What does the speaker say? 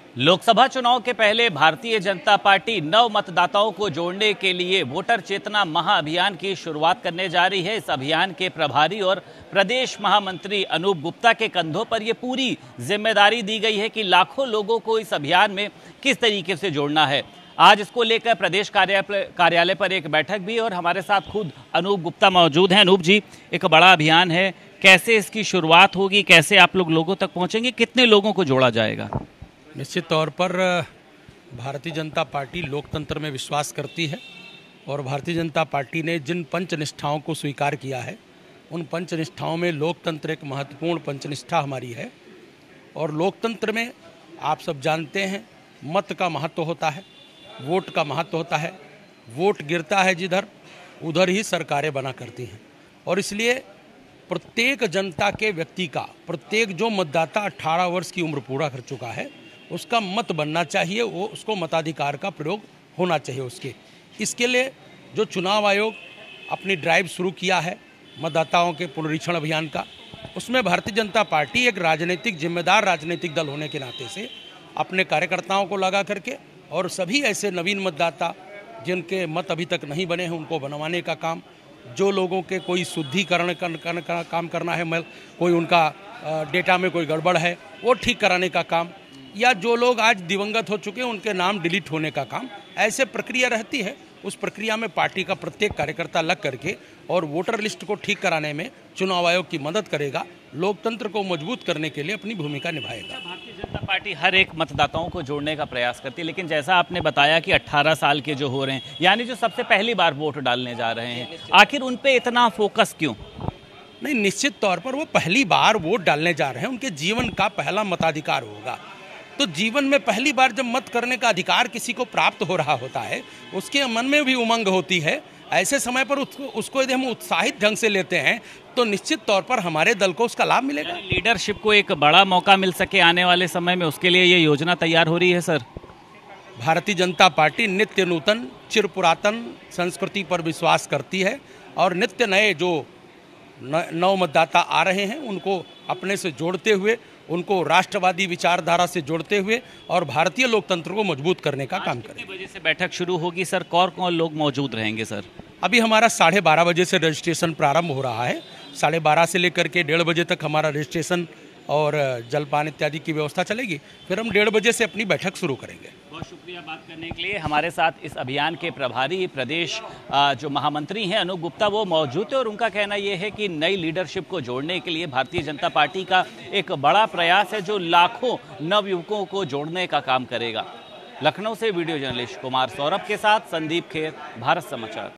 लोकसभा चुनाव के पहले भारतीय जनता पार्टी नव मतदाताओं को जोड़ने के लिए वोटर चेतना महाअभियान की शुरुआत करने जा रही है। इस अभियान के प्रभारी और प्रदेश महामंत्री अनूप गुप्ता के कंधों पर यह पूरी जिम्मेदारी दी गई है कि लाखों लोगों को इस अभियान में किस तरीके से जोड़ना है। आज इसको लेकर प्रदेश कार्यालय पर एक बैठक भी, और हमारे साथ खुद अनूप गुप्ता मौजूद हैं। अनूप जी, एक बड़ा अभियान है, कैसे इसकी शुरुआत होगी, कैसे आप लोगों तक पहुंचेंगे, कितने लोगों को जोड़ा जाएगा? निश्चित तौर पर भारतीय जनता पार्टी लोकतंत्र में विश्वास करती है और भारतीय जनता पार्टी ने जिन पंचनिष्ठाओं को स्वीकार किया है उन पंचनिष्ठाओं में लोकतंत्र एक महत्वपूर्ण पंचनिष्ठा हमारी है। और लोकतंत्र में आप सब जानते हैं मत का महत्व होता है, वोट का महत्व होता है। वोट गिरता है जिधर, उधर ही सरकारें बना करती हैं। और इसलिए प्रत्येक जनता के व्यक्ति का, प्रत्येक जो मतदाता 18 वर्ष की उम्र पूरा कर चुका है उसका मत बनना चाहिए, वो उसको मताधिकार का प्रयोग होना चाहिए उसके। इसके लिए जो चुनाव आयोग अपनी ड्राइव शुरू किया है मतदाताओं के पुनरीक्षण अभियान का, उसमें भारतीय जनता पार्टी एक राजनीतिक जिम्मेदार राजनीतिक दल होने के नाते से अपने कार्यकर्ताओं को लगा करके और सभी ऐसे नवीन मतदाता जिनके मत अभी तक नहीं बने हैं उनको बनवाने का काम, जो लोगों के कोई शुद्धिकरण का काम करना है, कोई उनका डेटा में कोई गड़बड़ है वो ठीक कराने का काम, या जो लोग आज दिवंगत हो चुके हैं उनके नाम डिलीट होने का काम, ऐसे प्रक्रिया रहती है। उस प्रक्रिया में पार्टी का प्रत्येक कार्यकर्ता लग करके और वोटर लिस्ट को ठीक कराने में चुनाव आयोग की मदद करेगा, लोकतंत्र को मजबूत करने के लिए अपनी भूमिका निभाएगा। भारतीय जनता पार्टी हर एक मतदाताओं को जोड़ने का प्रयास करती है, लेकिन जैसा आपने बताया कि 18 साल के जो हो रहे हैं, यानी जो सबसे पहली बार वोट डालने जा रहे हैं, आखिर उन पे इतना फोकस क्यों? नहीं, निश्चित तौर पर वो पहली बार वोट डालने जा रहे हैं, उनके जीवन का पहला मताधिकार होगा। तो जीवन में पहली बार जब मत करने का अधिकार किसी को प्राप्त हो रहा होता है, उसके मन में भी उमंग होती है। ऐसे समय पर उसको यदि हम उत्साहित ढंग से लेते हैं तो निश्चित तौर पर हमारे दल को उसका लाभ मिलेगा। लीडरशिप को एक बड़ा मौका मिल सके आने वाले समय में, उसके लिए ये योजना तैयार हो रही है सर। भारतीय जनता पार्टी नित्य नूतन चिर पुरातन संस्कृति पर विश्वास करती है और नित्य नए जो नव मतदाता आ रहे हैं उनको अपने से जोड़ते हुए, उनको राष्ट्रवादी विचारधारा से जोड़ते हुए और भारतीय लोकतंत्र को मजबूत करने का काम करें। कितने बजे से बैठक शुरू होगी सर? कौन लोग मौजूद रहेंगे सर? अभी हमारा 12:30 बजे से रजिस्ट्रेशन प्रारंभ हो रहा है। 12:30 से लेकर के 1:30 बजे तक हमारा रजिस्ट्रेशन और जलपान इत्यादि की व्यवस्था चलेगी। फिर हम 1:30 बजे से अपनी बैठक शुरू करेंगे। बहुत शुक्रिया बात करने के लिए। हमारे साथ इस अभियान के प्रभारी प्रदेश जो महामंत्री हैं अनूप गुप्ता, वो मौजूद है और उनका कहना ये है कि नई लीडरशिप को जोड़ने के लिए भारतीय जनता पार्टी का एक बड़ा प्रयास है जो लाखों नवयुवकों को जोड़ने का काम करेगा। लखनऊ से वीडियो जर्नलिस्ट कुमार सौरभ के साथ संदीप खेर, भारत समाचार।